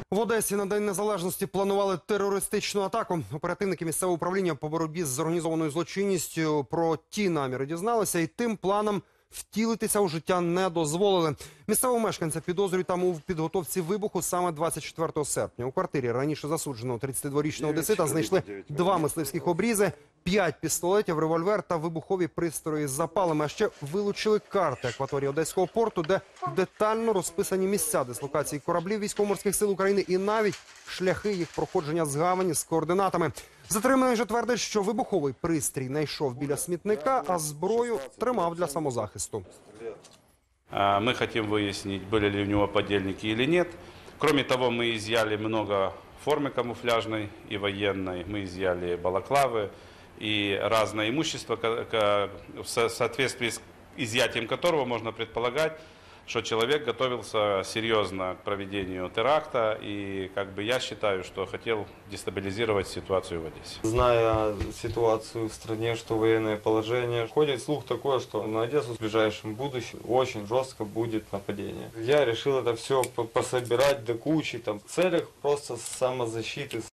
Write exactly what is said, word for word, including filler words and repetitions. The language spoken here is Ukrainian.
В Одесі на День Незалежності планували терористичну атаку. Оперативники місцевого управління по боротьбі з організованою злочинністю про ті наміри дізналися і тим планам втілитися у життя не дозволили. Місцевого мешканця підозрюють там у підготовці вибуху саме двадцять четвертого серпня. У квартирі раніше засудженого тридцятидворічного одесита знайшли два мисливських обрізи, п'ять пістолетів, револьвер та вибухові пристрої з запалами. А ще вилучили карти акваторії Одеського порту, де детально розписані місця дислокації кораблів Військово-морських сил України і навіть шляхи їх проходження з гавані з координатами. Затриманий же твердить, що вибуховий пристрій знайшов біля смітника, а зброю тримав для самозахисту. Мы хотим выяснить, были ли у него подельники или нет. Кроме того, мы изъяли много формы камуфляжной и военной, мы изъяли балаклавы и разное имущество, в соответствии с изъятием которого можно предполагать, что человек готовился серьезно к проведению теракта, и как бы я считаю, что хотел дестабилизировать ситуацию в Одессе. Зная ситуацию в стране, что военное положение, ходит слух такой, что на Одессу в ближайшем будущем очень жестко будет нападение. Я решил это все пособирать до кучи, там, в целях просто самозащиты.